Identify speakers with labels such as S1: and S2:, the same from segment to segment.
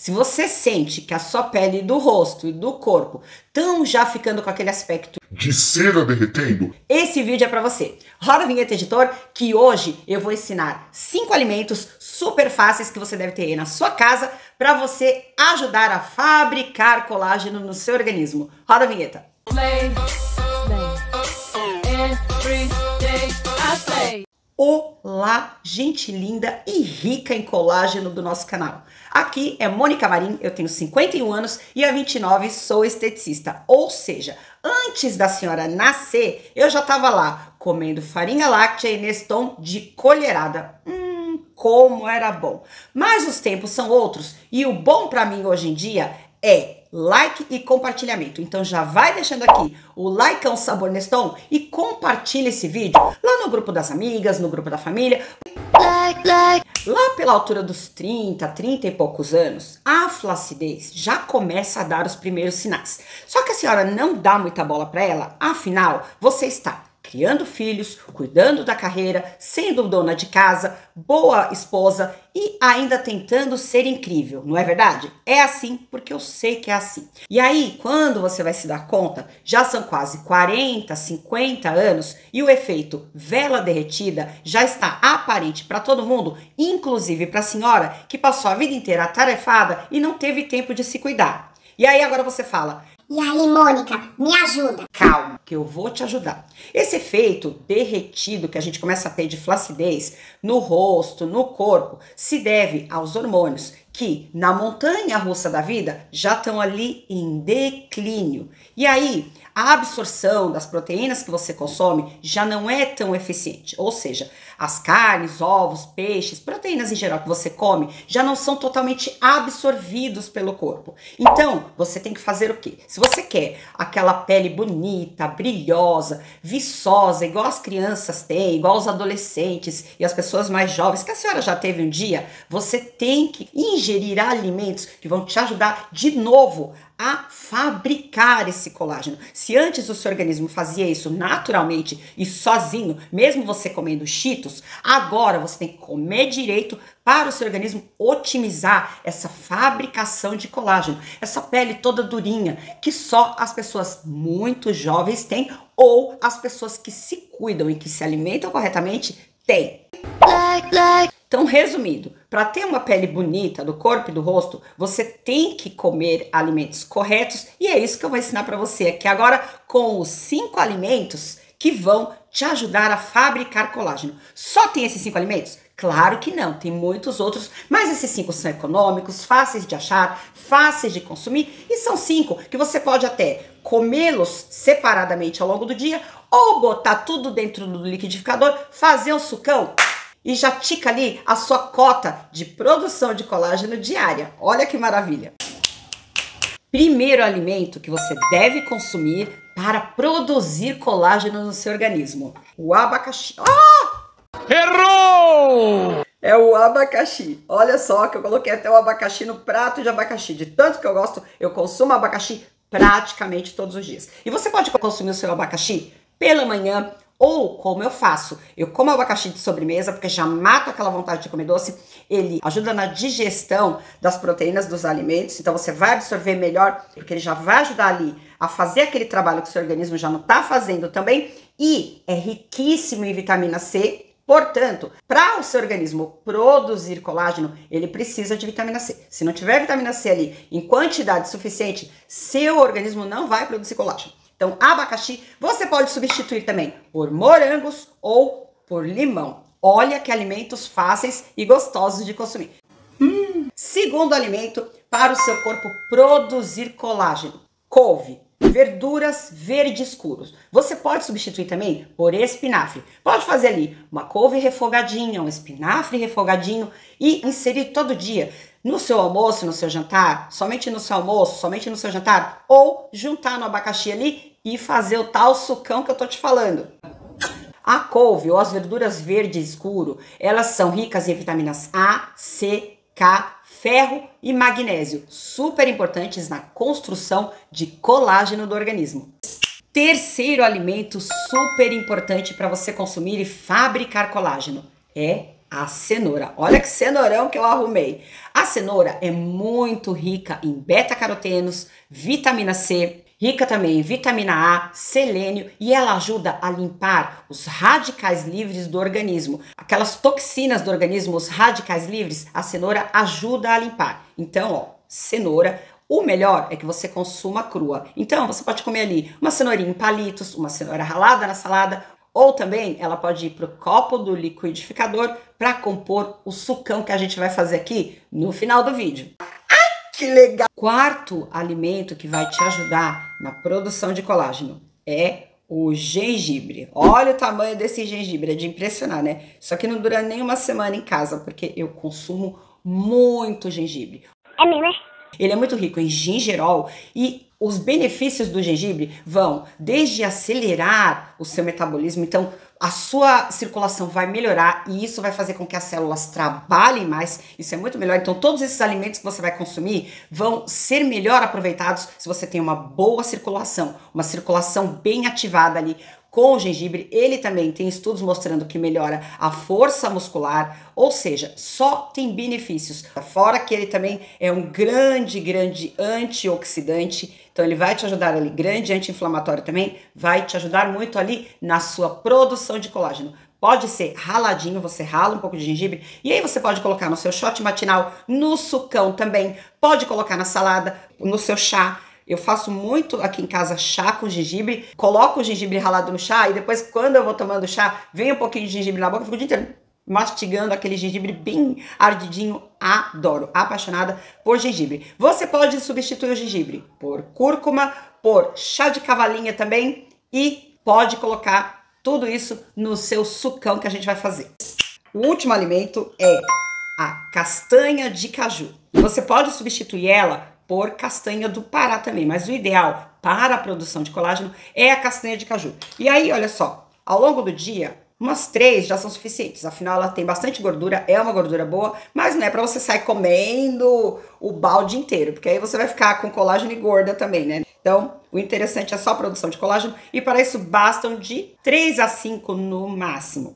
S1: Se você sente que a sua pele do rosto e do corpo estão já ficando com aquele aspecto
S2: de cera derretendo,
S1: esse vídeo é para você. Roda a vinheta, editor, que hoje eu vou ensinar 5 alimentos super fáceis que você deve ter aí na sua casa para você ajudar a fabricar colágeno no seu organismo. Roda a vinheta. Olá, gente linda e rica em colágeno do nosso canal. Aqui é Mônica Marim, eu tenho 51 anos e há 29 sou esteticista. Ou seja, antes da senhora nascer, eu já estava lá comendo farinha láctea e Neston de colherada. Como era bom. Mas os tempos são outros e o bom para mim hoje em dia é like e compartilhamento. Então já vai deixando aqui o likeão sabor Neston e compartilha esse vídeo lá no grupo das amigas, no grupo da família. Lá pela altura dos 30 e poucos anos, a flacidez já começa a dar os primeiros sinais. Só que a senhora não dá muita bola para ela, afinal, você está criando filhos, cuidando da carreira, sendo dona de casa, boa esposa e ainda tentando ser incrível, não é verdade? É assim porque eu sei que é assim. E aí, quando você vai se dar conta, já são quase 40, 50 anos e o efeito vela derretida já está aparente para todo mundo, inclusive para a senhora que passou a vida inteira atarefada e não teve tempo de se cuidar. E aí agora você fala:
S3: e aí, Mônica, me ajuda.
S1: Calma, que eu vou te ajudar. Esse efeito derretido que a gente começa a ter de flacidez no rosto, no corpo, se deve aos hormônios que na montanha russa da vida já estão ali em declínio. E aí, a absorção das proteínas que você consome já não é tão eficiente. Ou seja, as carnes, ovos, peixes, proteínas em geral que você come já não são totalmente absorvidos pelo corpo. Então, você tem que fazer o quê? Se você quer aquela pele bonita, brilhosa, viçosa, igual as crianças têm, igual os adolescentes e as pessoas mais jovens, que a senhora já teve um dia, você tem que ingerir alimentos que vão te ajudar de novo a fabricar esse colágeno. Se antes o seu organismo fazia isso naturalmente e sozinho, mesmo você comendo Cheetos, agora você tem que comer direito para o seu organismo otimizar essa fabricação de colágeno. Essa pele toda durinha que só as pessoas muito jovens têm ou as pessoas que se cuidam e que se alimentam corretamente têm. Então, resumindo, para ter uma pele bonita do corpo e do rosto, você tem que comer alimentos corretos e é isso que eu vou ensinar para você aqui agora com os 5 alimentos que vão te ajudar a fabricar colágeno. Só tem esses 5 alimentos? Claro que não, tem muitos outros, mas esses 5 são econômicos, fáceis de achar, fáceis de consumir e são 5 que você pode até comê-los separadamente ao longo do dia ou botar tudo dentro do liquidificador, fazer um sucão e já tica ali a sua cota de produção de colágeno diária. Olha que maravilha! Primeiro alimento que você deve consumir para produzir colágeno no seu organismo: o abacaxi.
S4: Errou!
S1: É o abacaxi. Olha só que eu coloquei até o abacaxi no prato de abacaxi. De tanto que eu gosto, eu consumo abacaxi praticamente todos os dias. E você pode consumir o seu abacaxi pela manhã, ou como eu faço, eu como abacaxi de sobremesa, porque já mata aquela vontade de comer doce, ele ajuda na digestão das proteínas dos alimentos, então você vai absorver melhor, porque ele já vai ajudar ali a fazer aquele trabalho que o seu organismo já não está fazendo também, e é riquíssimo em vitamina C, portanto, para o seu organismo produzir colágeno, ele precisa de vitamina C. Se não tiver vitamina C ali em quantidade suficiente, seu organismo não vai produzir colágeno. Então, abacaxi você pode substituir também por morangos ou por limão. Olha que alimentos fáceis e gostosos de consumir. Segundo alimento para o seu corpo produzir colágeno: couve, verduras verde escuros. Você pode substituir também por espinafre. Pode fazer ali uma couve refogadinha, um espinafre refogadinho e inserir todo dia no seu almoço, no seu jantar, somente no seu almoço, somente no seu jantar, ou juntar no abacaxi ali e fazer o tal sucão que eu tô te falando. A couve ou as verduras verde escuro, elas são ricas em vitaminas A, C, K, ferro e magnésio, super importantes na construção de colágeno do organismo. Terceiro alimento super importante para você consumir e fabricar colágeno é A cenoura. Olha que cenourão que eu arrumei. A cenoura é muito rica em beta-carotenos, vitamina C, rica também em vitamina A, selênio, e ela ajuda a limpar os radicais livres do organismo. Aquelas toxinas do organismo, os radicais livres, a cenoura ajuda a limpar. Então, ó, cenoura. O melhor é que você consuma crua. Então, você pode comer ali uma cenourinha em palitos, uma cenoura ralada na salada, ou também ela pode ir para o copo do liquidificador para compor o sucão que a gente vai fazer aqui no final do vídeo. Que legal! Quarto alimento que vai te ajudar na produção de colágeno é o gengibre. Olha o tamanho desse gengibre, é de impressionar, né? Só que não dura nem uma semana em casa, porque eu consumo muito gengibre.
S3: É mesmo, é?
S1: Ele é muito rico em gingerol e os benefícios do gengibre vão desde acelerar o seu metabolismo, então a sua circulação vai melhorar e isso vai fazer com que as células trabalhem mais, isso é muito melhor. Então todos esses alimentos que você vai consumir vão ser melhor aproveitados se você tem uma boa circulação, uma circulação bem ativada ali. Com o gengibre, ele também tem estudos mostrando que melhora a força muscular, ou seja, só tem benefícios. Fora que ele também é um grande antioxidante, então ele vai te ajudar ali, grande anti-inflamatório também, vai te ajudar muito ali na sua produção de colágeno. Pode ser raladinho, você rala um pouco de gengibre e aí você pode colocar no seu shot matinal, no sucão também, pode colocar na salada, no seu chá. Eu faço muito aqui em casa chá com gengibre, coloco o gengibre ralado no chá e depois quando eu vou tomando chá, vem um pouquinho de gengibre na boca, eu fico o dia inteiro mastigando aquele gengibre bem ardidinho. Adoro, apaixonada por gengibre. Você pode substituir o gengibre por cúrcuma, por chá de cavalinha também e pode colocar tudo isso no seu sucão que a gente vai fazer. O último alimento é a castanha de caju. Você pode substituir ela por castanha do Pará também, mas o ideal para a produção de colágeno é a castanha de caju. E aí, olha só, ao longo do dia, umas 3 já são suficientes, afinal ela tem bastante gordura, é uma gordura boa, mas não é para você sair comendo o balde inteiro, porque aí você vai ficar com colágeno e gorda também, né? Então, o interessante é só a produção de colágeno e para isso bastam de 3 a 5 no máximo.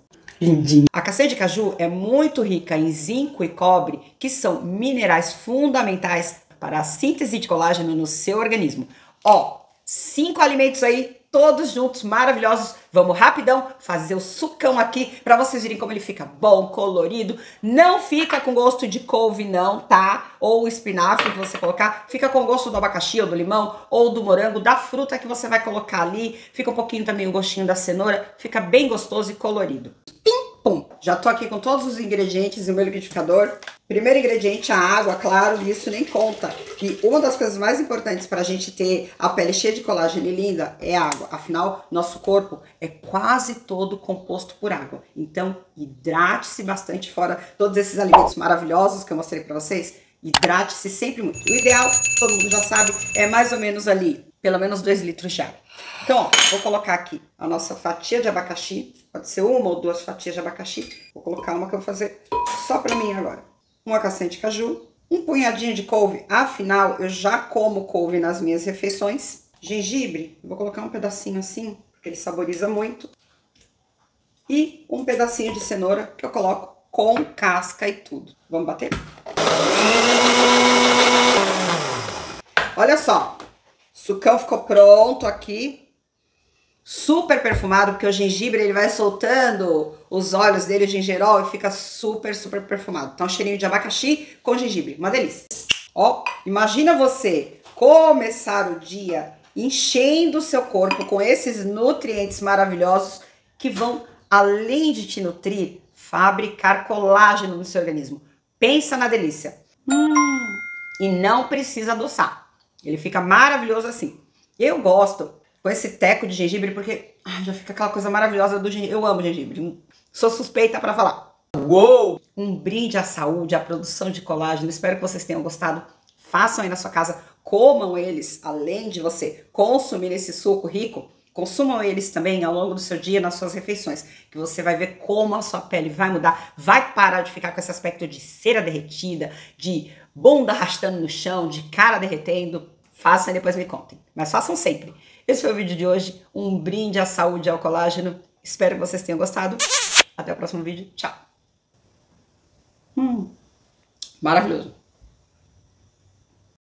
S1: A castanha de caju é muito rica em zinco e cobre, que são minerais fundamentais para a síntese de colágeno no seu organismo. Ó, 5 alimentos aí, todos juntos, maravilhosos. Vamos rapidão fazer o sucão aqui para vocês verem como ele fica bom, colorido. Não fica com gosto de couve não, tá? Ou o espinafre que você colocar. Fica com gosto do abacaxi ou do limão ou do morango, da fruta que você vai colocar ali. Fica um pouquinho também o gostinho da cenoura. Fica bem gostoso e colorido. Pum, já tô aqui com todos os ingredientes no meu liquidificador. Primeiro ingrediente, a água, claro, isso nem conta. Que uma das coisas mais importantes para a gente ter a pele cheia de colágeno e linda é a água. Afinal, nosso corpo é quase todo composto por água. Então, hidrate-se bastante, fora todos esses alimentos maravilhosos que eu mostrei para vocês. Hidrate-se sempre muito. O ideal, todo mundo já sabe, é mais ou menos ali, pelo menos 2 litros de água. Então, ó, vou colocar aqui a nossa fatia de abacaxi. Pode ser 1 ou 2 fatias de abacaxi. Vou colocar uma que eu vou fazer só pra mim agora. Uma castanha de caju. Um punhadinho de couve. Afinal, eu já como couve nas minhas refeições. Gengibre. Vou colocar um pedacinho assim, porque ele saboriza muito. E um pedacinho de cenoura que eu coloco com casca e tudo. Vamos bater? Olha só. O sucão ficou pronto aqui. Super perfumado, porque o gengibre ele vai soltando os óleos dele, o gingerol, e fica super perfumado. Então, cheirinho de abacaxi com gengibre, uma delícia. Ó, imagina você começar o dia enchendo o seu corpo com esses nutrientes maravilhosos que vão, além de te nutrir, fabricar colágeno no seu organismo. Pensa na delícia. E não precisa adoçar. Ele fica maravilhoso assim. Eu gosto com esse teco de gengibre, porque já fica aquela coisa maravilhosa do gengibre. Eu amo gengibre, sou suspeita para falar. Uou! Um brinde à saúde, à produção de colágeno. Espero que vocês tenham gostado. Façam aí na sua casa, comam eles, além de você consumir esse suco rico, consumam eles também ao longo do seu dia nas suas refeições, que você vai ver como a sua pele vai mudar, vai parar de ficar com esse aspecto de cera derretida, de bunda arrastando no chão, de cara derretendo. Façam e depois me contem, mas façam sempre. Esse foi o vídeo de hoje, um brinde à saúde e ao colágeno. Espero que vocês tenham gostado. Até o próximo vídeo. Tchau! Maravilhoso.